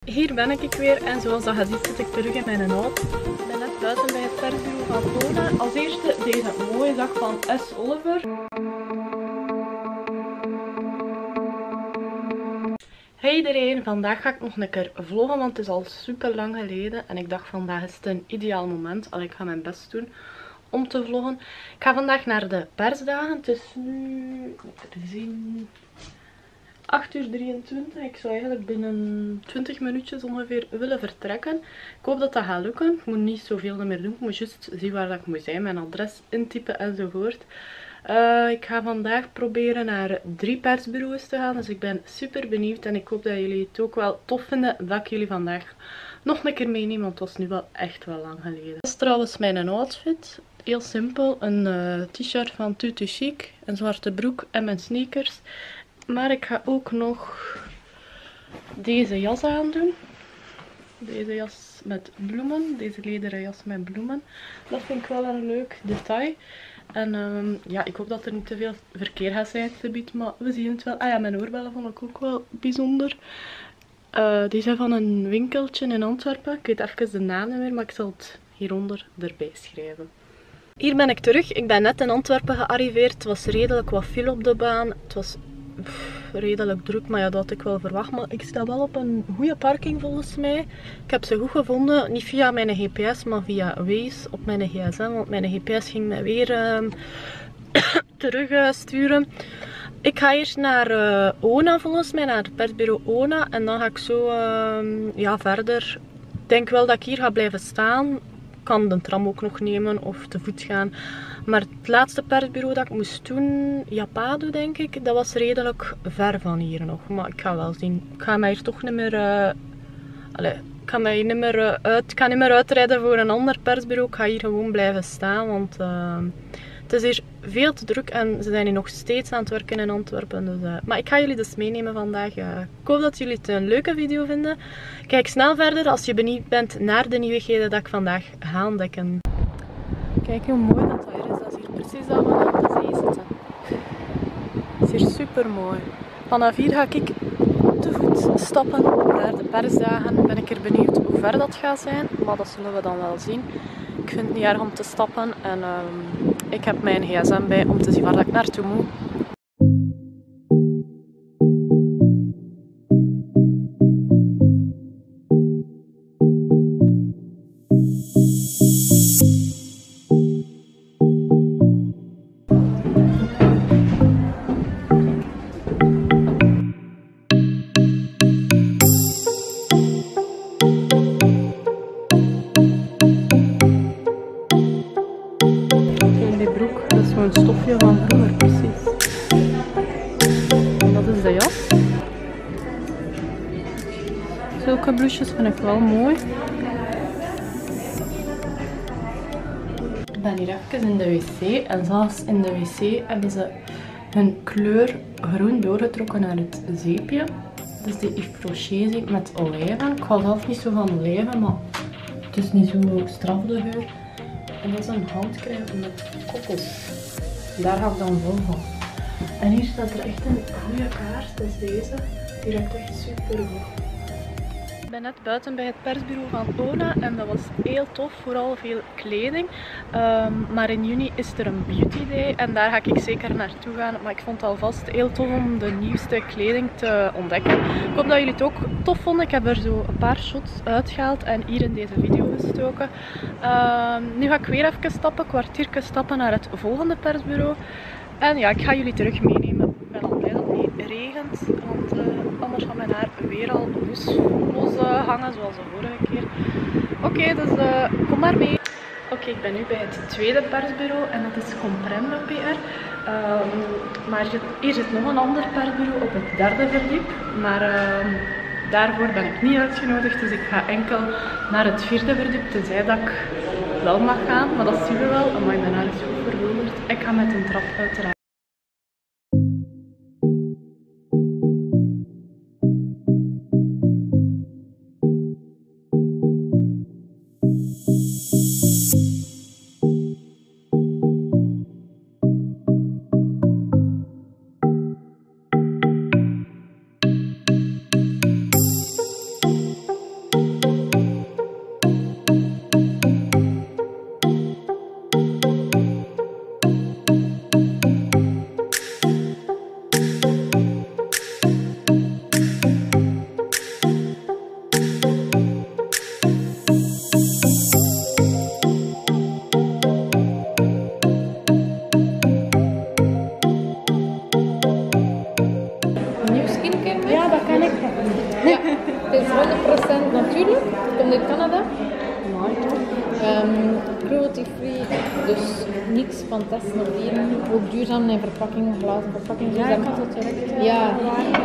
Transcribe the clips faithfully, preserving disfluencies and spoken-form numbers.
Hier ben ik weer en zoals dat je ziet zit ik terug in mijn auto. Ik ben net buiten bij het persbureau van Ona. Als eerste deze mooie zak van S. Oliver. Hey iedereen, vandaag ga ik nog een keer vloggen, want het is al super lang geleden. En ik dacht vandaag is het een ideaal moment. Allee, ik ga mijn best doen om te vloggen. Ik ga vandaag naar de persdagen. Het is nu, even zien, acht uur drieëntwintig. Ik zou eigenlijk binnen twintig minuutjes ongeveer willen vertrekken. Ik hoop dat dat gaat lukken. Ik moet niet zoveel meer doen. Ik moet juist zien waar dat ik moet zijn. Mijn adres intypen enzovoort. Uh, ik ga vandaag proberen naar drie persbureaus te gaan. Dus ik ben super benieuwd. En ik hoop dat jullie het ook wel tof vinden dat ik jullie vandaag nog een keer meeneem. Want het was nu wel echt wel lang geleden. Dit is trouwens mijn outfit. Heel simpel. Een uh, t-shirt van Tutu Chic. Een zwarte broek en mijn sneakers. Maar ik ga ook nog deze jas aandoen. Deze jas met bloemen. Deze lederen jas met bloemen. Dat vind ik wel een leuk detail. En um, ja, ik hoop dat er niet te veel verkeer gaat zijn subiet, maar we zien het wel. Ah ja, mijn oorbellen vond ik ook wel bijzonder. Uh, die zijn van een winkeltje in Antwerpen. Ik weet even de naam niet meer, maar ik zal het hieronder erbij schrijven. Hier ben ik terug. Ik ben net in Antwerpen gearriveerd. Het was redelijk wat file op de baan. Het was pff, redelijk druk, maar ja, dat had ik wel verwacht. Maar ik sta wel op een goede parking volgens mij. Ik heb ze goed gevonden. Niet via mijn G P S, maar via Waze op mijn gsm. Want mijn G P S ging mij weer uh, terug uh, sturen. Ik ga eerst naar uh, Ona volgens mij, naar het persbureau Ona. En dan ga ik zo uh, ja, verder. Ik denk wel dat ik hier ga blijven staan. Ik kan de tram ook nog nemen of te voet gaan. Maar het laatste persbureau dat ik moest doen, Japado denk ik, dat was redelijk ver van hier nog. Maar ik ga wel zien. Ik ga mij hier toch niet meer... Uh... Allee, ik ga mij niet meer, uh, uit... ik ga niet meer uitrijden voor een ander persbureau. Ik ga hier gewoon blijven staan, want uh... het is hier veel te druk en ze zijn hier nog steeds aan het werken in Antwerpen. Dus, uh... Maar ik ga jullie dus meenemen vandaag. Uh... Ik hoop dat jullie het een leuke video vinden. Kijk snel verder als je benieuwd bent naar de nieuwigheden dat ik vandaag ga ontdekken. Kijk hoe mooi dat hier is. Dat is hier precies al wat aan de zee zitten. Het is hier super mooi. Vanaf hier ga ik te voet stappen naar de persdagen. Ben ik er benieuwd hoe ver dat gaat zijn, maar dat zullen we dan wel zien. Ik vind het niet erg om te stappen en um, ik heb mijn gsm bij om te zien waar ik naartoe moet. Een stofje van vroeger, precies. En dat is de jas. Zulke blouses vind ik wel mooi. Ik ben hier even in de wc en zelfs in de wc hebben ze hun kleur groen doorgetrokken naar het zeepje. Dat is de Yves Rocher met olijven. Ik hou zelf niet zo van olijven, maar het is niet zo straf de geur. En dat is een handcrème met kokos. Daar ga ik dan vol van. En hier staat er echt een goede kaart, dat is deze. Die ruikt echt super goed. Ik ben net buiten bij het persbureau van Ona en dat was heel tof, vooral veel kleding. Um, maar in juni is er een beauty day en daar ga ik zeker naartoe gaan. Maar ik vond het alvast heel tof om de nieuwste kleding te ontdekken. Ik hoop dat jullie het ook tof vonden. Ik heb er zo een paar shots uitgehaald en hier in deze video gestoken. Um, nu ga ik weer even stappen, kwartiertje stappen naar het volgende persbureau. En ja, ik ga jullie terug meenemen. Ik ben al blij dat het niet regent, want uh, anders gaat mijn haar weer al los, los uh, hangen zoals de vorige keer. Oké, okay, dus uh, kom maar mee. Oké, okay, ik ben nu bij het tweede persbureau en dat is Comprendo P R. Um, maar hier zit nog een ander persbureau op het derde verdiep. Maar uh, daarvoor ben ik niet uitgenodigd, dus ik ga enkel naar het vierde verdiep, tenzij dat ik wel mag gaan. Maar dat zien we wel, maar mijn haar is goed verwilderd. Ik ga met een trap uiteraard. honderd procent natuurlijk. Het komt uit Canada. Um, cruelty free, dus niks van testen op dieren. Ook duurzaam in verpakking, glazen verpakking. Dus Ja, dat... ik had het direct. Ja.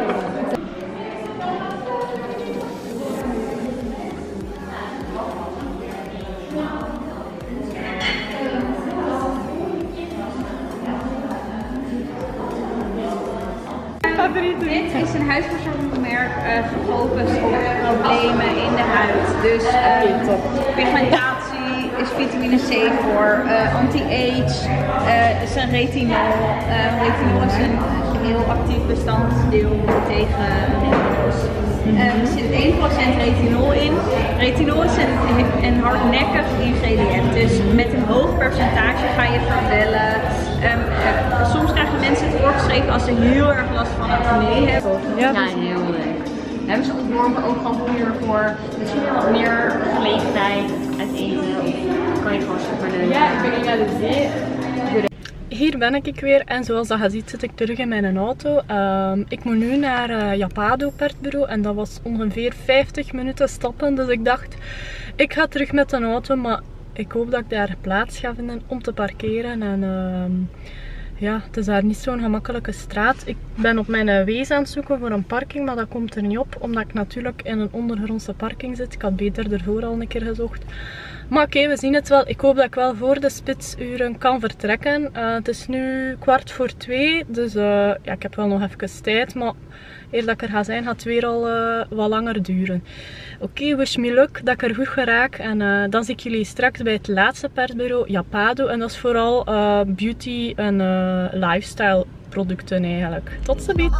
Dit is een huisverzorgingsmerk uh, gefocust op problemen in de huid. Dus uh, pigmentatie is vitamine C voor, uh, anti-age, uh, is een retinol. Uh, retinol is een heel actief bestanddeel tegen rimpels. Uh, er zit één procent retinol in. Retinol is een, een hardnekkig ingrediënt, dus met een hoog percentage ga je verwellen. Um, uh, soms krijgen mensen het voorgeschreven als ze heel erg last van acne hebben. Ja, Ja, heel leuk. Hebben ze ontworpen ook gewoon puur voor misschien wel wat meer gelegenheid uit eten. Of kan je gewoon super leuk. Ja, ik ben hier naar de zee. Hier ben ik weer en zoals dat je ziet zit ik terug in mijn auto. Um, ik moet nu naar uh, Yapado persbureau en dat was ongeveer vijftig minuten stappen. Dus ik dacht, ik ga terug met een auto, maar ik hoop dat ik daar plaats ga vinden om te parkeren. En uh, ja, het is daar niet zo'n gemakkelijke straat. Ik ben op mijn Waze aan het zoeken voor een parking, maar dat komt er niet op. Omdat ik natuurlijk in een ondergrondse parking zit. Ik had beter ervoor al een keer gezocht. Maar oké, okay, we zien het wel. Ik hoop dat ik wel voor de spitsuren kan vertrekken. Uh, het is nu kwart voor twee, dus uh, ja, ik heb wel nog even tijd. Maar eer dat ik er ga zijn, gaat het weer al uh, wat langer duren. Oké, okay, wish me luck dat ik er goed geraak. En uh, dan zie ik jullie straks bij het laatste persbureau, Yapado. En dat is vooral uh, beauty en uh, lifestyle producten eigenlijk. Tot ziens!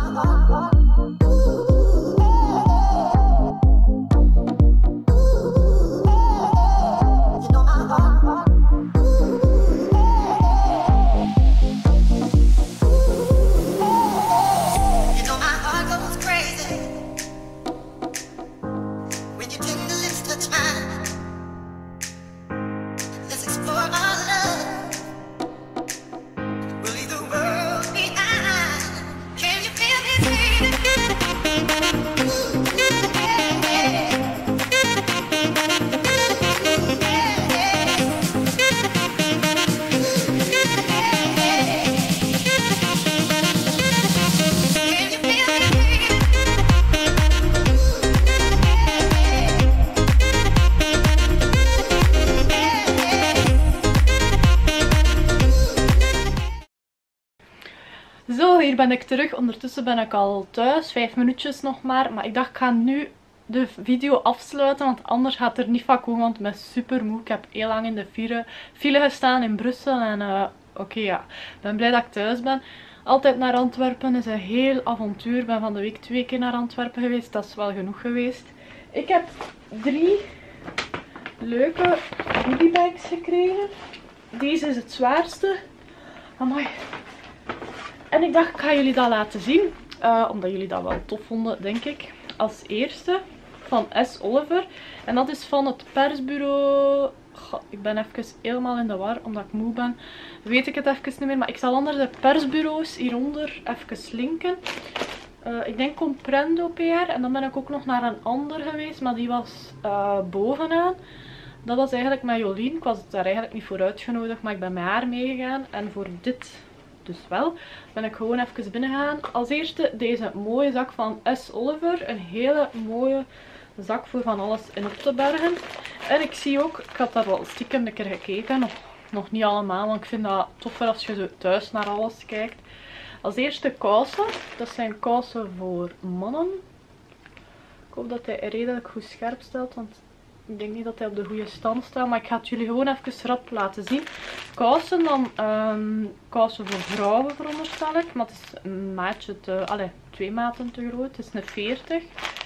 Zo, hier ben ik terug. Ondertussen ben ik al thuis. Vijf minuutjes nog maar. Maar ik dacht, ik ga nu de video afsluiten. Want anders gaat er niet van komen. Want ik ben super moe. Ik heb heel lang in de file, file gestaan in Brussel. En uh, oké, okay, ja. Ik ben blij dat ik thuis ben. Altijd naar Antwerpen is een heel avontuur. Ik ben van de week twee keer naar Antwerpen geweest. Dat is wel genoeg geweest. Ik heb drie leuke goodiebags gekregen. Deze is het zwaarste. Amai. En ik dacht, ik ga jullie dat laten zien. Uh, omdat jullie dat wel tof vonden, denk ik. Als eerste van S. Oliver. En dat is van het persbureau. Goh, ik ben even helemaal in de war, omdat ik moe ben. Weet ik het even niet meer. Maar ik zal onder de persbureaus hieronder even linken. Uh, ik denk Comprendo P R. En dan ben ik ook nog naar een ander geweest. Maar die was uh, bovenaan. Dat was eigenlijk met Jolien. Ik was daar eigenlijk niet voor uitgenodigd. Maar ik ben met haar meegegaan. En voor dit... dus wel, ben ik gewoon even binnen gegaan. Als eerste deze mooie zak van S. Oliver. Een hele mooie zak voor van alles in op te bergen. En ik zie ook, ik had daar wel stiekem een keer gekeken. Nog, nog niet allemaal, want ik vind dat toffer als je zo thuis naar alles kijkt. Als eerste kousen. Dat zijn kousen voor mannen. Ik hoop dat hij redelijk goed scherp stelt, want... ik denk niet dat hij op de goede stand staat, maar ik ga het jullie gewoon even rap laten zien. Kousen dan, um, kousen voor vrouwen veronderstel ik, maar het is een maatje te, allee, twee maten te groot. Het is een veertig.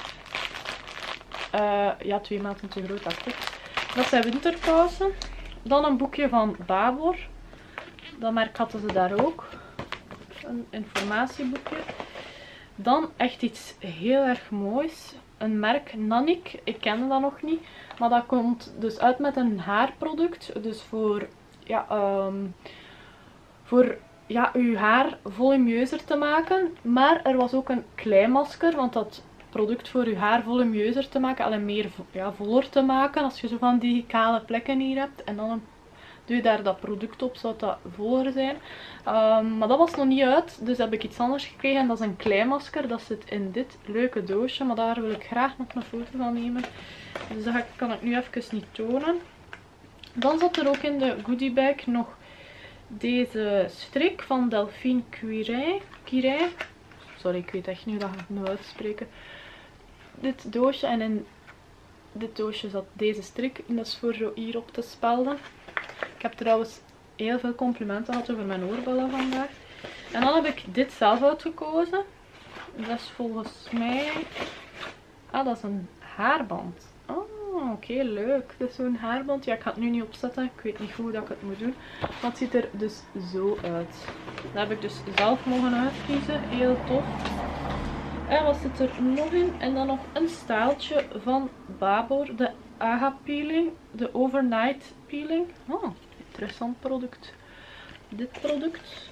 Uh, ja, twee maten te groot, dacht ik. Dat zijn winterkousen. Dan een boekje van Babor. Dat merk hadden ze daar ook. Een informatieboekje. Dan echt iets heel erg moois. Een merk Nanik, ik kende dat nog niet, maar dat komt dus uit met een haarproduct, dus voor, ja, um, voor ja, uw haar volumineuzer te maken. Maar er was ook een kleimasker, want dat product voor je haar volumeuzer te maken. Alleen meer ja, voller te maken. Als je zo van die kale plekken hier hebt. En dan een, doe je daar dat product op, zou dat voller zijn. Um, maar dat was nog niet uit. Dus heb ik iets anders gekregen. En dat is een kleimasker. Dat zit in dit leuke doosje. Maar daar wil ik graag nog een foto van nemen. Dus dat kan ik nu even niet tonen. Dan zat er ook in de goodie bag nog deze strik van Delphine Curie. Curie. Sorry, ik weet echt niet hoe dat ik het moet uitspreken. Dit doosje en in dit doosje zat deze strik. En dat is voor zo hier op te spelden. Ik heb trouwens heel veel complimenten gehad over mijn oorbellen vandaag. En dan heb ik dit zelf uitgekozen. Dat is volgens mij... Ah, dat is een haarband. Oh, oké, okay, leuk. Dat is zo'n haarband. Ja, ik ga het nu niet opzetten. Ik weet niet hoe dat ik het moet doen. Maar het ziet er dus zo uit. Dat heb ik dus zelf mogen uitkiezen. Heel tof. En wat zit er nog in? En dan nog een staaltje van Babor. De Aga peeling. De overnight peeling. Oh, interessant product. Dit product.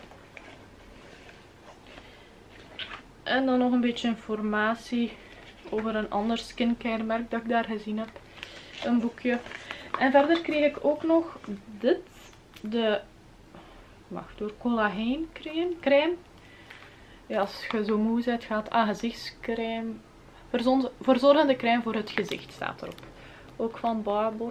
En dan nog een beetje informatie over een ander skincare merk dat ik daar gezien heb. Een boekje. En verder kreeg ik ook nog dit. De, wacht door, collageen crème. crème. Ja, als je zo moe bent, gaat ah, gezichtscrème. Verzorgende crème voor het gezicht staat erop. Ook van Babor.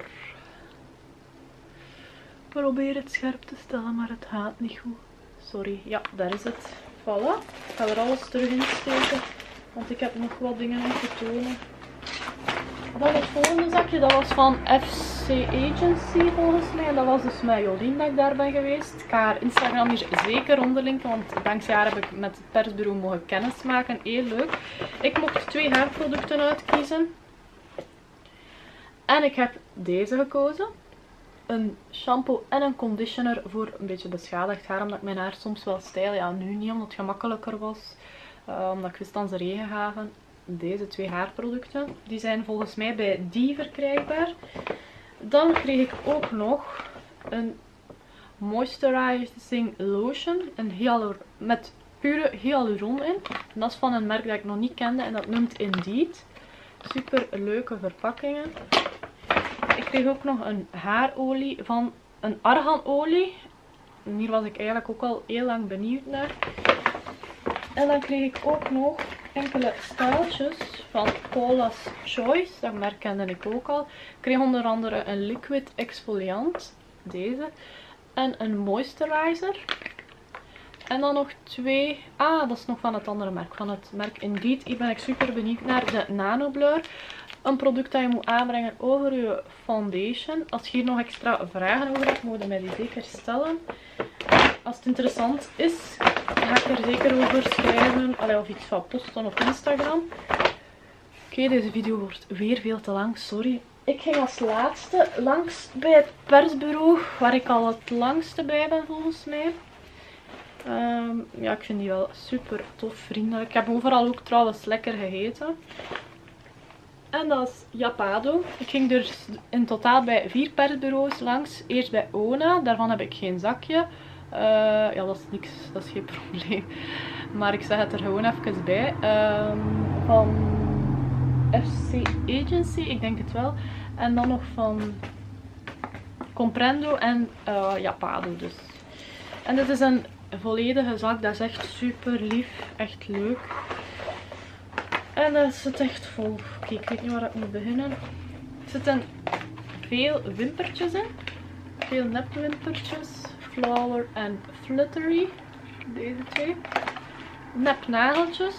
Probeer het scherp te stellen, maar het gaat niet goed. Sorry. Ja, daar is het. Voilà. Ik ga er alles terug in steken. Want ik heb nog wat dingen om te tonen. Dan het volgende zakje, dat was van F C Agency volgens mij. En dat was dus met Jolien dat ik daar ben geweest. Ik ga haar Instagram hier zeker onderlinken, want dankzij haar heb ik met het persbureau mogen kennismaken. Heel leuk. Ik mocht twee haarproducten uitkiezen. En ik heb deze gekozen. Een shampoo en een conditioner voor een beetje beschadigd haar. Omdat ik mijn haar soms wel stijl. Ja, nu niet, omdat het gemakkelijker was. Uh, omdat ik wist dat ze regen gaven. Deze twee haarproducten. Die zijn volgens mij bij die verkrijgbaar. Dan kreeg ik ook nog een moisturizing lotion. Een hyalur met pure hyaluron in. En dat is van een merk dat ik nog niet kende. En dat noemt Indeed. Super leuke verpakkingen. Ik kreeg ook nog een haarolie van een arganolie. En hier was ik eigenlijk ook al heel lang benieuwd naar. En dan kreeg ik ook nog enkele staaltjes van Paula's Choice. Dat merk kende ik ook al. Ik kreeg onder andere een liquid exfoliant. Deze. En een moisturizer. En dan nog twee. Ah, dat is nog van het andere merk. Van het merk Indeed. Hier ben ik super benieuwd naar. De Nano Blur. Een product dat je moet aanbrengen over je foundation. Als je hier nog extra vragen over hebt, moet je mij die zeker stellen. Als het interessant is, ga ik er zeker over schrijven. Allee, of iets van posten op Instagram. Oké, okay, deze video wordt weer veel te lang. Sorry. Ik ging als laatste langs bij het persbureau. Waar ik al het langste bij ben volgens mij. Um, ja, ik vind die wel super tof, vriendelijk. Ik heb overal ook trouwens lekker gegeten. En dat is Yapado. Ik ging dus in totaal bij vier persbureaus langs. Eerst bij Ona. Daarvan heb ik geen zakje. Uh, ja, dat is niks. Dat is geen probleem. Maar ik zeg het er gewoon even bij. Um, van F C Agency. Ik denk het wel. En dan nog van Comprendo en uh, Yapado dus. En dit is een volledige zak. Dat is echt super lief. Echt leuk. En dat zit echt vol. Oké, okay, ik weet niet waar ik moet beginnen. Er zitten veel wimpertjes in. Veel nepwimpertjes. Flower en Fluttery. Deze twee. Nepnageltjes.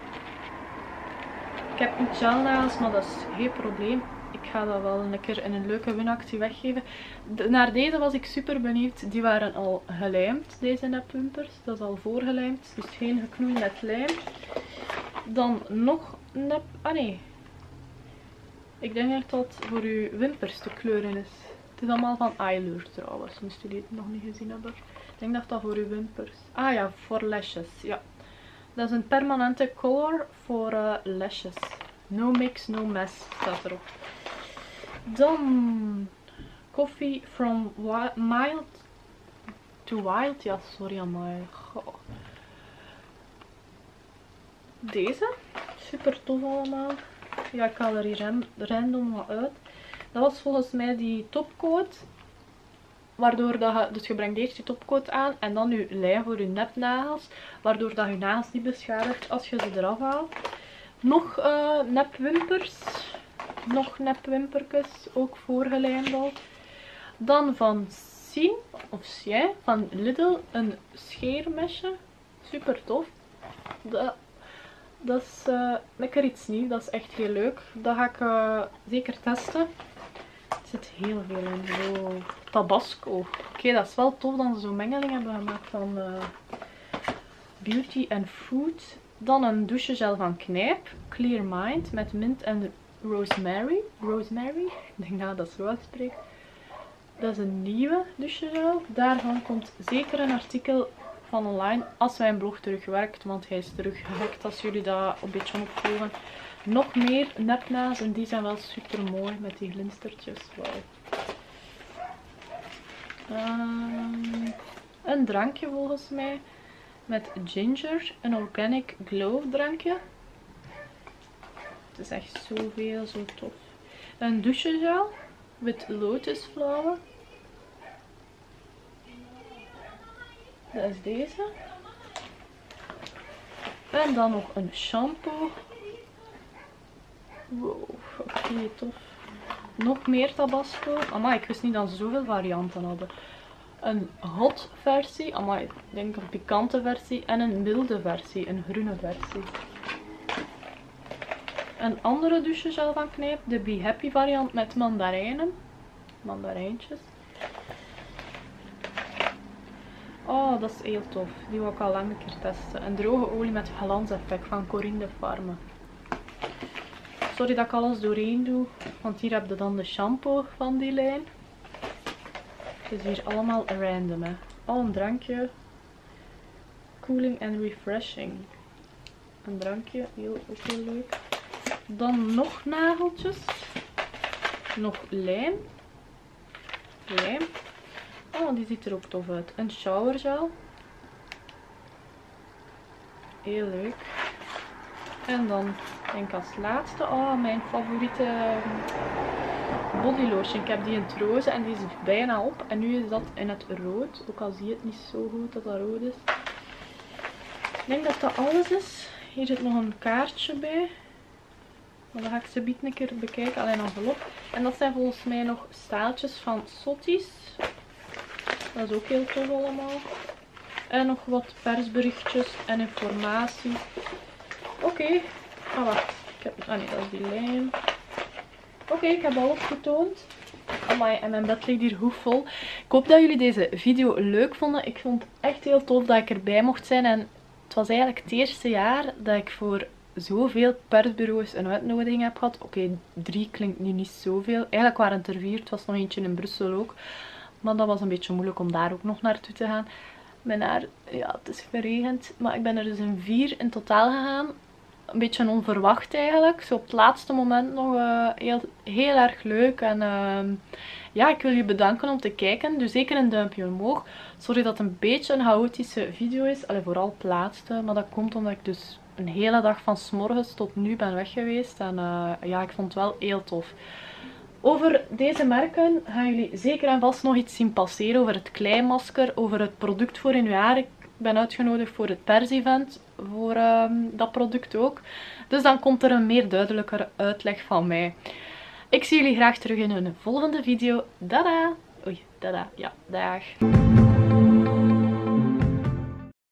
Ik heb niet gelnagels, maar dat is geen probleem. Ik ga dat wel een keer in een leuke winactie weggeven. De, naar deze was ik super benieuwd. Die waren al gelijmd, deze nepwimpers. Dat is al voorgelijmd. Dus geen geknoeid met lijm. Dan nog nep... Ah nee. Ik denk echt dat het voor uw wimpers te kleuren is. Het is allemaal van Eyelure trouwens. Moesten jullie het nog niet gezien hebben. Ik denk dat dat voor uw wimpers... Ah ja, voor lashes. Ja. Dat is een permanente color voor uh, lashes. No mix, no mess staat erop. Dan... Coffee from mild to wild. Ja, sorry aan mij. Goh. deze. Super tof allemaal. Ja, ik haal er hier random wat uit. Dat was volgens mij die topcoat. Waardoor dat je, dus je brengt eerst je topcoat aan en dan je lijn voor je nepnagels. Waardoor dat je nagels niet beschadigt als je ze eraf haalt. Nog uh, nepwimpers. Nog nepwimpertjes, ook voorgelijmd al. Dan van Sien, of Sien, van Lidl, een scheermesje. Super tof. Dat, dat is uh, lekker iets nieuws, dat is echt heel leuk. Dat ga ik uh, zeker testen. Er zit heel veel in. Zo Tabasco. Oké, okay, dat is wel tof dat ze zo'n mengeling hebben gemaakt van uh, beauty en food. Dan een douchegel van Knijp, Clear Mind, met mint en rosemary. Rosemary, ik denk dat ik dat zo uitspreek. Dat is een nieuwe douchegel. Daarvan komt zeker een artikel van online als mijn blog terugwerkt, want hij is teruggehackt als jullie dat een beetje opvolgen. Nog meer nepna's en die zijn wel super mooi met die glinstertjes. Wow. Um, een drankje volgens mij met ginger, een organic glow drankje. Het is echt zoveel, zo tof. Een douchegel met lotusflauwen. Dat is deze. En dan nog een shampoo. Wow, oké, okay, tof. Nog meer Tabasco. Amai, ik wist niet dat ze zoveel varianten hadden. Een hot versie. Amai, ik denk een pikante versie. En een milde versie, een groene versie. Een andere douchegel van Knijp. De Be Happy variant met mandarijnen. Mandarijntjes. Oh, dat is heel tof. Die wil ik al lang een keer testen. Een droge olie met glanseffect van Corinne de Farme. Sorry dat ik alles doorheen doe. Want hier heb je dan de shampoo van die lijn. Het is hier allemaal random, hè. Oh, een drankje. Cooling and refreshing. Een drankje. Heel, ook heel leuk. Dan nog nageltjes. Nog lijm. Lijm. Oh, die ziet er ook tof uit. Een showergel. Heel leuk. En dan denk ik als laatste. Oh, mijn favoriete body lotion. Ik heb die in het roze en die is bijna op. En nu is dat in het rood. Ook al zie je het niet zo goed dat dat rood is. Ik denk dat dat alles is. Hier zit nog een kaartje bij. Maar dan ga ik ze bieden een keer bekijken. Alleen een envelop. En dat zijn volgens mij nog staaltjes van Sotties. Dat is ook heel tof allemaal. En nog wat persberichtjes en informatie. Oké. Okay. Ah, wacht. Ik heb... Ah nee, dat is die lijm. Oké, okay, ik heb alles getoond. Amai, en mijn bed ligt hier goed vol. Ik hoop dat jullie deze video leuk vonden. Ik vond het echt heel tof dat ik erbij mocht zijn. En het was eigenlijk het eerste jaar dat ik voor zoveel persbureaus een uitnodiging heb gehad. Oké, okay, drie klinkt nu niet zoveel. Eigenlijk waren het er vier. Het was nog eentje in Brussel ook. Maar dat was een beetje moeilijk om daar ook nog naartoe te gaan. Mijn haar, ja, het is geregend. Maar ik ben er dus in vier in totaal gegaan. Een beetje onverwacht eigenlijk. Zo op het laatste moment nog uh, heel, heel erg leuk. En uh, ja, ik wil je bedanken om te kijken. Doe zeker een duimpje omhoog. Sorry dat het een beetje een chaotische video is. Allee, vooral het laatste. Maar dat komt omdat ik dus een hele dag van 's morgens tot nu ben weg geweest. En uh, ja, ik vond het wel heel tof. Over deze merken gaan jullie zeker en vast nog iets zien passeren. Over het kleimasker, over het product voor in uw haar. Ik ben uitgenodigd voor het pers-event. Voor uh, dat product ook. Dus dan komt er een meer duidelijker uitleg van mij. Ik zie jullie graag terug in een volgende video. Dada! Oei, dada. Ja, dag.